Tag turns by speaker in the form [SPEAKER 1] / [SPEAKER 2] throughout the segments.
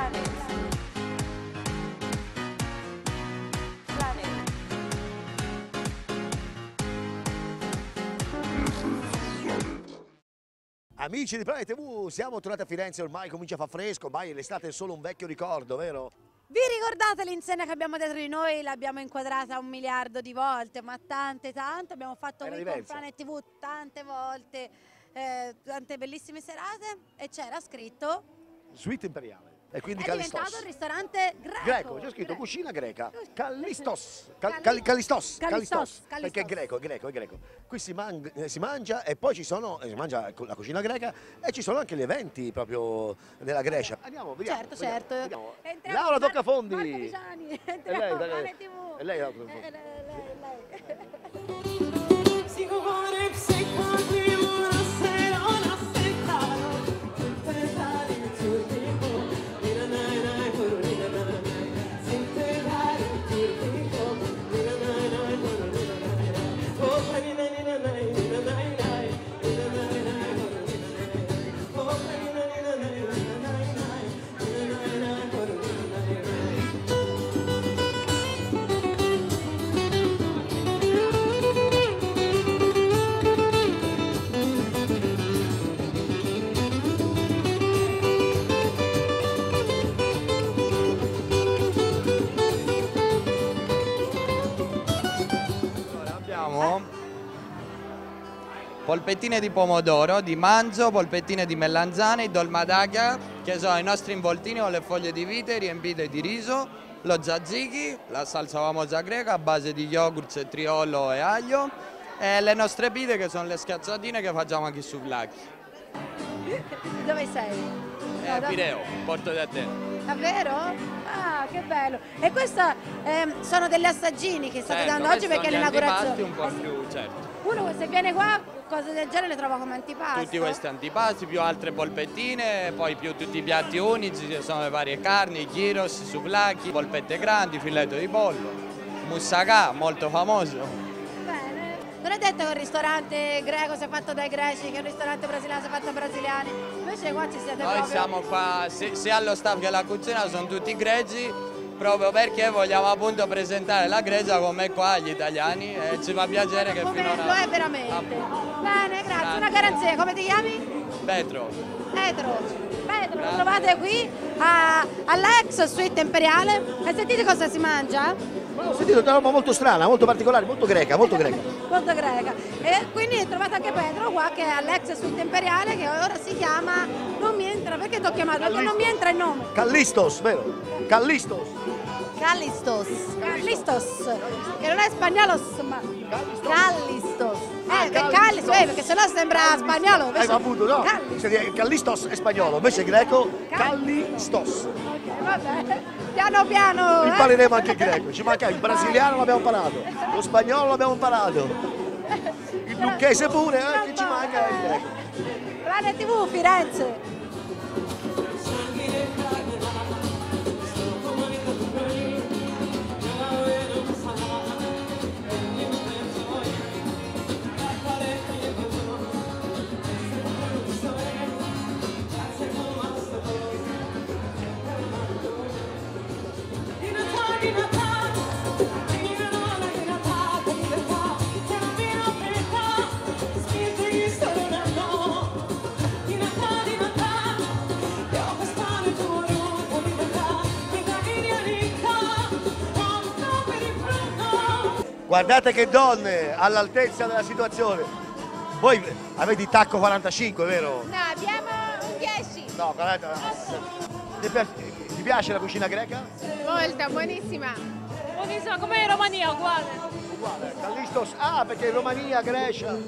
[SPEAKER 1] Amici di Planet TV, siamo tornati a Firenze, ormai comincia a far fresco, ormai l'estate è solo un vecchio ricordo, vero?
[SPEAKER 2] Vi ricordate l'insegna che abbiamo dietro di noi? L'abbiamo inquadrata 1 miliardo di volte, ma tante, abbiamo fatto qui con Planet TV tante volte, tante bellissime serate e c'era scritto
[SPEAKER 1] Suite Imperiale. E quindi
[SPEAKER 2] è diventato un ristorante greco.
[SPEAKER 1] C'è scritto cucina greca. Callistos. Perché è greco. Qui si mangia e poi si mangia la cucina greca e ci sono anche gli eventi proprio della Grecia. Andiamo, vediamo.
[SPEAKER 2] Certo.
[SPEAKER 1] Laura Toccafondi.
[SPEAKER 2] Marco Pisani.
[SPEAKER 1] Entriamo, è lei.
[SPEAKER 3] Polpettine di pomodoro, di manzo, polpettine di melanzane, dolmadaga, che sono i nostri involtini con le foglie di vite riempite di riso, lo tzatziki, la salsa famosa greca a base di yogurt, cetriolo e aglio, e le nostre pite che sono le schiacciatine che facciamo anche su souvlaki.
[SPEAKER 2] Dove sei?
[SPEAKER 3] Pireo, Porto di Atene.
[SPEAKER 2] Davvero? Ah, che bello! E questi sono degli assaggini che state dando oggi perché è l'inaugurazione.
[SPEAKER 3] Un po' più, certo.
[SPEAKER 2] Uno se viene qua, cose del genere le trova come antipasto.
[SPEAKER 3] Tutti questi antipasti, più altre polpettine, poi più tutti i piatti unici, ci sono le varie carni, gyros, souvlaki, polpette grandi, filetto di pollo, moussaka, molto famoso.
[SPEAKER 2] Bene. Non è detto che un ristorante greco sia fatto dai greci, che un ristorante brasiliano sia fatto dai brasiliani. Invece qua ci siete proprio...
[SPEAKER 3] Noi siamo qua, sia allo staff che alla cucina, sono tutti greci, proprio perché vogliamo appunto presentare la Grecia come qua agli italiani e ci fa piacere che finora...
[SPEAKER 2] Lo è veramente. Bene, grazie. Una garanzia. Come ti chiami?
[SPEAKER 3] Petro.
[SPEAKER 2] Lo trovate qui all'ex Suite Imperiale. E sentite cosa si mangia?
[SPEAKER 1] Ho sentito una roba molto strana, molto particolare, molto greca.
[SPEAKER 2] Molto greca. E quindi trovate anche Pedro qua che è all'ex Suite Imperiale che ora si chiama... Non mi entra, perché ti ho chiamato? Perché non mi entra il nome.
[SPEAKER 1] Callistos, vero? Callistos,
[SPEAKER 2] che non è spagnolo, ma Callistos. Perché sennò sembra spagnolo.
[SPEAKER 1] appunto, no. Callistos è spagnolo, invece è greco, Callistos.
[SPEAKER 2] Ok, vabbè. Piano.
[SPEAKER 1] Impareremo anche il greco, ci manca il brasiliano l'abbiamo imparato, lo spagnolo l'abbiamo imparato, il lucchese pure, che ci manca il greco.
[SPEAKER 2] Planet TV, Firenze.
[SPEAKER 1] Guardate che donne all'altezza della situazione. Voi avete il tacco 45, vero?
[SPEAKER 2] No, abbiamo un 10.
[SPEAKER 1] No, 40. Ti piace la cucina greca?
[SPEAKER 2] Molto, buonissima.
[SPEAKER 4] Buonissima, come in Romania, uguale.
[SPEAKER 1] Uguale. Callistos, perché Romania, Grecia.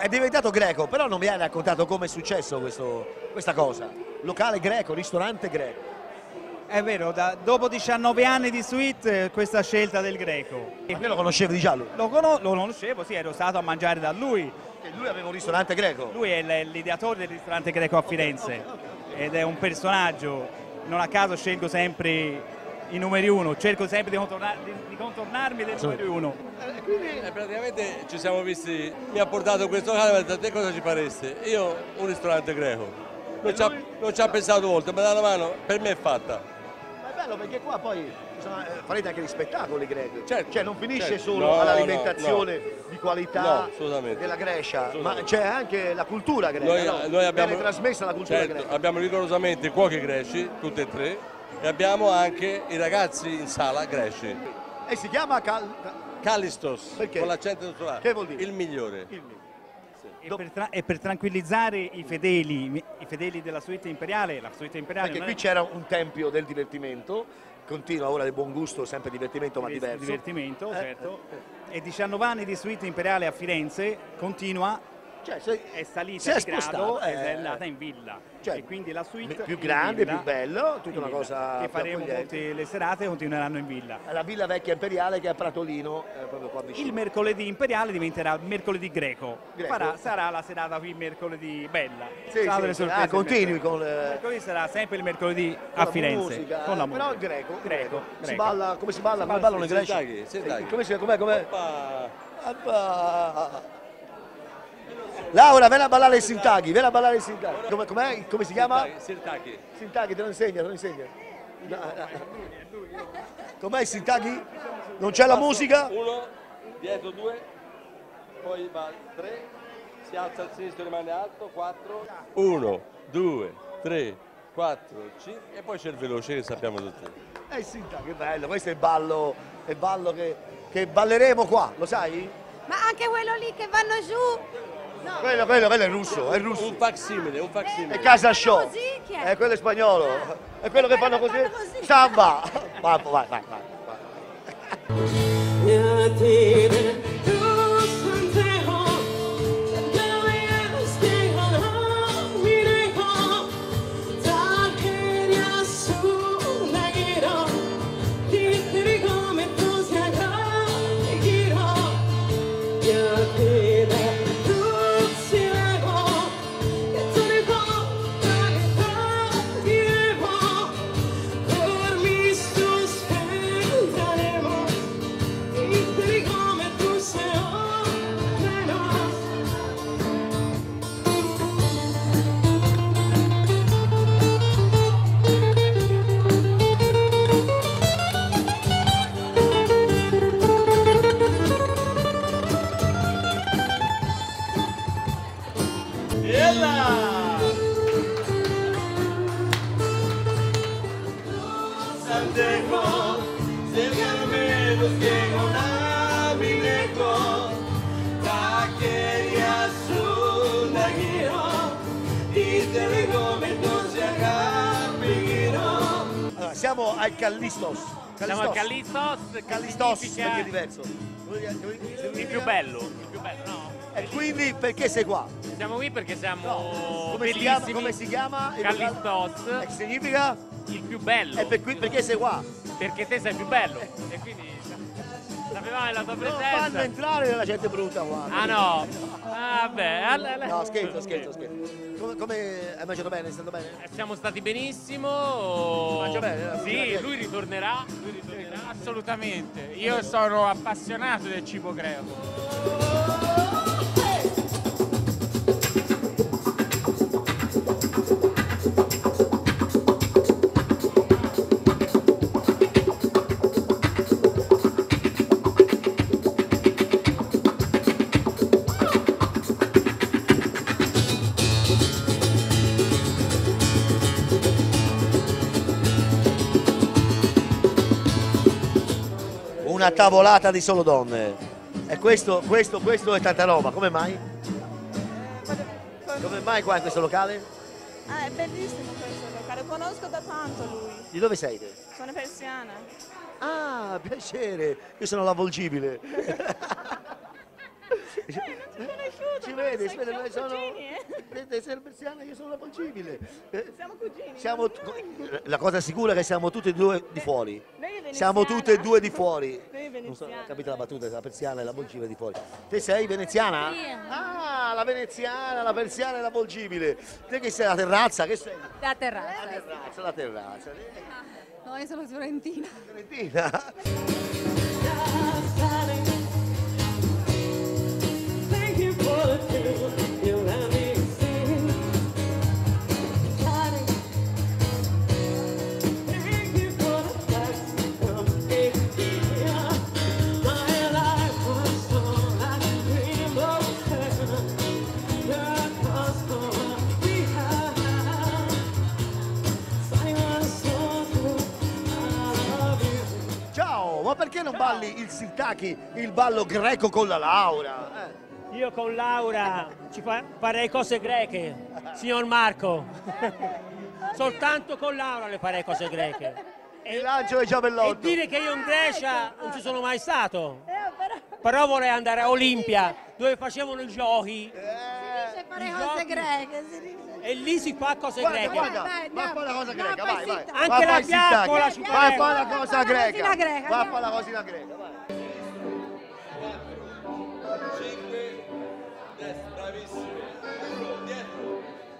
[SPEAKER 1] è diventato greco, però non mi hai raccontato come è successo questa cosa. Locale greco, ristorante greco.
[SPEAKER 5] È vero, dopo 19 anni di suite questa scelta del greco.
[SPEAKER 1] Ma te lo conoscevi di già lui?
[SPEAKER 5] Lo conoscevo, sì, ero stato a mangiare da lui.
[SPEAKER 1] E lui aveva un ristorante greco?
[SPEAKER 5] Lui è l'ideatore del ristorante greco a Firenze ed è un personaggio, non a caso scelgo sempre i numeri uno, cerco sempre di contornarmi del numero uno.
[SPEAKER 6] Praticamente ci siamo visti, mi ha portato questo locale e mi ha detto: te cosa ci faresti? Io un ristorante greco. Non ci ha pensato molto, ma dalla mano per me è fatta.
[SPEAKER 1] Ma è bello perché qua poi farete anche gli spettacoli greci.
[SPEAKER 6] Certo,
[SPEAKER 1] Cioè non finisce
[SPEAKER 6] certo.
[SPEAKER 1] solo all'alimentazione di qualità della Grecia, ma c'è anche la cultura greca. Noi abbiamo viene trasmessa la cultura greca.
[SPEAKER 6] Abbiamo rigorosamente cuochi greci, tutti e tre, e abbiamo anche i ragazzi in sala greci.
[SPEAKER 1] E si chiama
[SPEAKER 6] Callistos,
[SPEAKER 1] perché?
[SPEAKER 6] con l'accento naturale.
[SPEAKER 1] Che vuol dire?
[SPEAKER 6] Il migliore.
[SPEAKER 5] E per tranquillizzare i fedeli della suite imperiale,
[SPEAKER 1] perché qui c'era un tempio del divertimento, continua ora del buon gusto, sempre divertimento ma diverso.
[SPEAKER 5] Divertimento, certo. E 19 anni di suite imperiale a Firenze continua,
[SPEAKER 1] cioè,
[SPEAKER 5] è salita di grado ed è andata in villa.
[SPEAKER 1] Cioè,
[SPEAKER 5] e quindi la suite
[SPEAKER 1] più grande,
[SPEAKER 5] villa,
[SPEAKER 1] più bello, tutta una cosa
[SPEAKER 5] che faremo tutte le serate, continueranno in villa.
[SPEAKER 1] La villa vecchia imperiale che è a Pratolino, proprio qua vicino.
[SPEAKER 5] Il mercoledì imperiale diventerà mercoledì greco. Sarà la serata qui mercoledì bella.
[SPEAKER 1] Sì, continui con
[SPEAKER 5] mercoledì sarà sempre il mercoledì a Firenze
[SPEAKER 1] musica,
[SPEAKER 5] con la musica.
[SPEAKER 1] però greco.
[SPEAKER 5] Greco.
[SPEAKER 1] Si balla, come si balla? Come ballano i greci? Com'è? Laura, vieni a ballare il Sintaghi, come si chiama?
[SPEAKER 6] Sintaghi.
[SPEAKER 1] Sintaghi, te lo insegna. No. Com'è il Sintaghi? Non c'è la musica?
[SPEAKER 6] Uno, dietro due, poi va 3, si alza al sinistro, rimane alto, 4. 1, 2, 3, 4, 5 e poi c'è il veloce che sappiamo tutti.
[SPEAKER 1] Il Sintaghi, che bello, questo è il ballo che balleremo qua, lo sai?
[SPEAKER 2] Ma anche quello lì che vanno giù? No.
[SPEAKER 1] Quello è russo,
[SPEAKER 6] Un facsimile.
[SPEAKER 1] È Casa Show.
[SPEAKER 2] Così, chi è?
[SPEAKER 1] Quello è spagnolo. È quello che fanno così. Samba. Vai. Siamo al Callistos.
[SPEAKER 7] Siamo al Callistos,
[SPEAKER 1] perché è diverso.
[SPEAKER 7] Il più bello, no?
[SPEAKER 1] E quindi perché sei qua?
[SPEAKER 7] Siamo qui perché siamo
[SPEAKER 1] bellissimi. Come si chiama?
[SPEAKER 7] Callistos.
[SPEAKER 1] Che significa?
[SPEAKER 7] Il più bello.
[SPEAKER 1] E perché sei qua?
[SPEAKER 7] Perché te sei più bello. E quindi sapevamo la tua presenza.
[SPEAKER 1] Non fanno entrare della gente brutta qua.
[SPEAKER 7] Ah no? Vabbè.
[SPEAKER 1] No, scherzo. Come hai mangiato bene? È stato bene?
[SPEAKER 7] Siamo stati benissimo.
[SPEAKER 1] Mangia bene?
[SPEAKER 7] Sì, lui ritornerà. Assolutamente. Io sono appassionato del cibo greco.
[SPEAKER 1] Una tavolata di solo donne. E questo è tanta roba, come mai? Come mai qua in questo locale?
[SPEAKER 8] È bellissimo questo locale, conosco da tanto lui.
[SPEAKER 1] Di dove sei te?
[SPEAKER 8] Sono persiana.
[SPEAKER 1] Ah, piacere, io sono la Volgibile.
[SPEAKER 8] Non ti ho conosciuto.
[SPEAKER 1] Ci vedi? vede, si vede, noi sono
[SPEAKER 8] cugini,
[SPEAKER 1] dei persiane, io sono la Volgibile.
[SPEAKER 8] Siamo cugini.
[SPEAKER 1] Siamo, la cosa sicura è che siamo tutti e due di fuori.
[SPEAKER 8] Lei è veneziana.
[SPEAKER 1] Siamo tutte e due di fuori.
[SPEAKER 8] Lei è
[SPEAKER 1] Non so,
[SPEAKER 8] veneziana.
[SPEAKER 1] capite la battuta, la persiana e la Volgibile di fuori. Te sei veneziana?
[SPEAKER 2] Sì.
[SPEAKER 1] Ah, la veneziana, la persiana e la Volgibile. Te che sei la terrazza? Che sei?
[SPEAKER 2] La terrazza.
[SPEAKER 1] La terrazza, la terrazza.
[SPEAKER 2] No, io sono fiorentina.
[SPEAKER 1] Fiorentina. Ciao, ma perché non balli il sirtaki, il ballo greco con la Laura?
[SPEAKER 9] Io con Laura farei cose greche, signor Marco. Soltanto con Laura le farei cose greche.
[SPEAKER 1] Il lancio dei giavellotto.
[SPEAKER 9] E dire che io in Grecia non ci sono mai stato. Però vorrei andare a Olimpia, dove facevano i giochi.
[SPEAKER 2] Fare cose greche, si dice.
[SPEAKER 9] E lì si fa cose greche.
[SPEAKER 1] Guarda,
[SPEAKER 2] Vai,
[SPEAKER 1] va a fare la cosa greca, vai, vai.
[SPEAKER 9] Anche
[SPEAKER 1] Va a
[SPEAKER 9] la
[SPEAKER 1] fare il
[SPEAKER 9] fiaccola
[SPEAKER 1] sirtaki.
[SPEAKER 9] ci
[SPEAKER 1] Vai a
[SPEAKER 9] prego.
[SPEAKER 1] fare la cosa greca.
[SPEAKER 2] cosina greca,
[SPEAKER 1] Va a
[SPEAKER 2] andiamo.
[SPEAKER 1] fare la cosina greca, vai.
[SPEAKER 6] 5, destra, bravissimi. 1, dietro.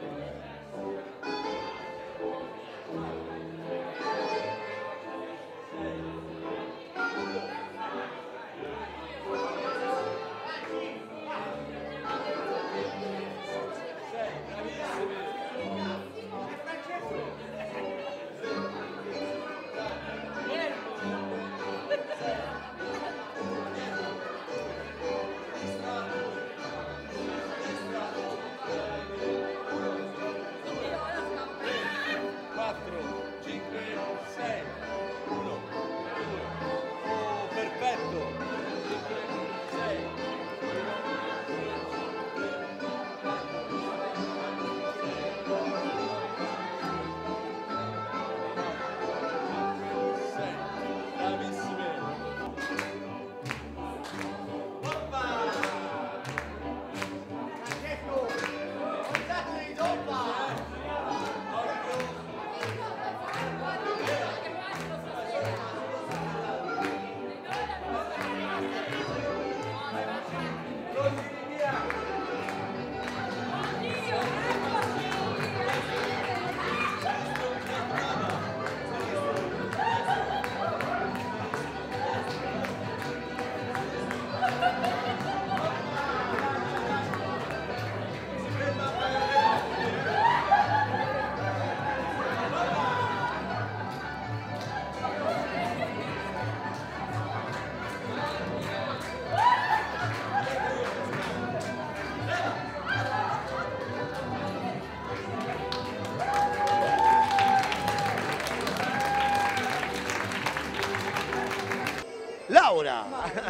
[SPEAKER 1] Laura!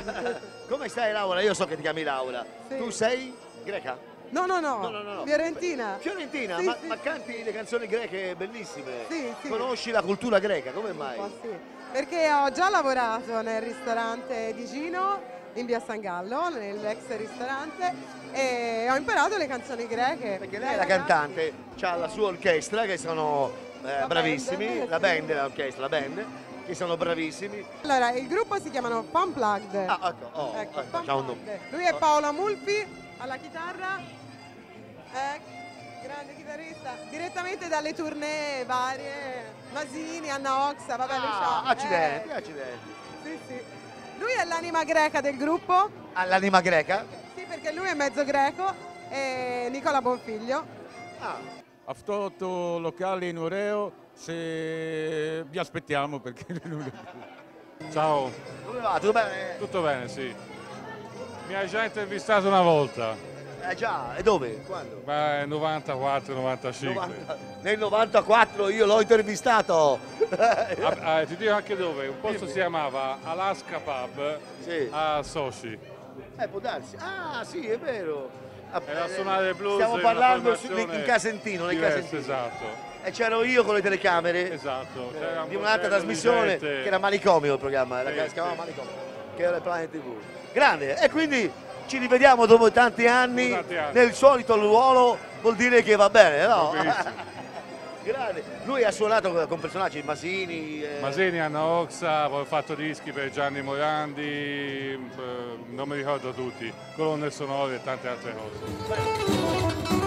[SPEAKER 1] Come stai Laura? Io so che ti chiami Laura.
[SPEAKER 10] Sì.
[SPEAKER 1] Tu sei greca?
[SPEAKER 10] No,
[SPEAKER 1] No.
[SPEAKER 10] Fiorentina.
[SPEAKER 1] Fiorentina,
[SPEAKER 10] Sì,
[SPEAKER 1] ma,
[SPEAKER 10] sì.
[SPEAKER 1] ma canti le canzoni greche bellissime.
[SPEAKER 10] Sì, sì.
[SPEAKER 1] Conosci la cultura greca, come mai?
[SPEAKER 10] Un po' sì. Perché ho già lavorato nel ristorante di Gino in via San Gallo, nell'ex ristorante, e ho imparato le canzoni greche.
[SPEAKER 1] Perché lei è la cantante, ha la sua orchestra che sono bravissimi,
[SPEAKER 10] band,
[SPEAKER 1] la
[SPEAKER 10] sì.
[SPEAKER 1] band, l'orchestra, la band, che sono bravissimi.
[SPEAKER 10] Allora, il gruppo si chiamano Funplugged.
[SPEAKER 1] Ah, ecco,
[SPEAKER 10] Ecco,
[SPEAKER 1] c'ha un nome.
[SPEAKER 10] Funplugged. Lui è Paolo Amulfi alla chitarra, grande chitarrista, direttamente dalle tournée varie, Masini, Anna Oxa, vabbè, lui c'ha.
[SPEAKER 1] Accidenti, accidenti.
[SPEAKER 10] Sì, sì. Lui è l'anima greca del gruppo.
[SPEAKER 1] All'anima greca?
[SPEAKER 10] Sì, perché lui è mezzo greco, e Nicola Bonfiglio.
[SPEAKER 11] Αυτό το locale in Oreo, se vi aspettiamo perché
[SPEAKER 12] Ciao.
[SPEAKER 1] Come va? Tutto bene?
[SPEAKER 12] Tutto bene, sì. Mi hai già intervistato una volta.
[SPEAKER 1] Già, e dove? Quando?
[SPEAKER 12] Beh, 94, 95.
[SPEAKER 1] Nel 94 io l'ho intervistato.
[SPEAKER 12] Ti dico anche dove, un posto si chiamava Alaska Pub a Sochi.
[SPEAKER 1] Può darsi. Ah, sì, è vero.
[SPEAKER 12] Era a suonare blues.
[SPEAKER 1] Stiamo
[SPEAKER 12] in
[SPEAKER 1] parlando
[SPEAKER 12] una formazione
[SPEAKER 1] in Casentino, nel
[SPEAKER 12] diversa,
[SPEAKER 1] Casentino.
[SPEAKER 12] esatto.
[SPEAKER 1] E c'ero io con le telecamere.
[SPEAKER 12] Esatto.
[SPEAKER 1] Di un'altra trasmissione che era Manicomio il programma, si chiamava Manicomio, che era il Planet TV. Grande, e quindi ci rivediamo dopo tanti anni, nel solito ruolo, vuol dire che va bene, no? Grande. Lui ha suonato con personaggi, Masini.
[SPEAKER 12] Masini, Anna Oxa, poi ho fatto dischi per Gianni Morandi, non mi ricordo tutti, colonne sonore e tante altre cose.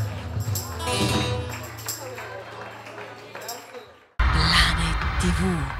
[SPEAKER 13] Planet TV.